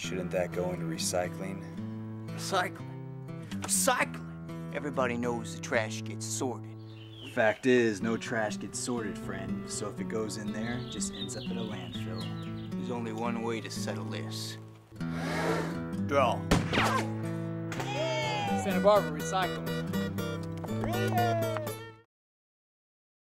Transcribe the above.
Shouldn't that go into recycling? Recycling? Recycling? Everybody knows the trash gets sorted. Fact is, no trash gets sorted, friend. So if it goes in there, it just ends up at a landfill. There's only one way to settle this. Draw. Santa Barbara Recycling.